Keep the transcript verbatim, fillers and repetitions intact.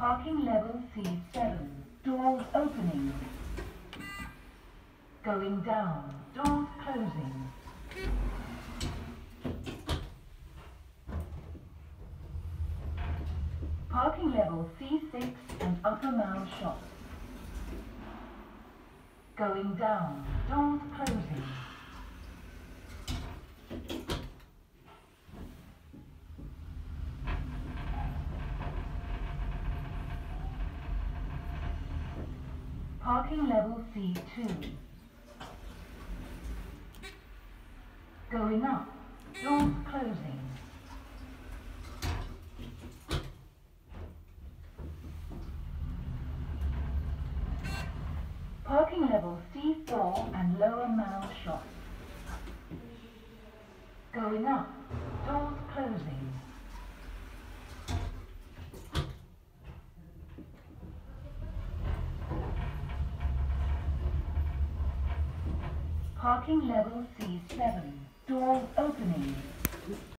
Parking level C seven. Doors opening. Going down. Doors closing. Parking level C six and Upper Mall Shops. Going down. Doors closing. Parking level C two. Going up. Doors closing. Parking level C four and Lower Mall Shops. Going up. Doors closing. Parking level C seven. Doors opening.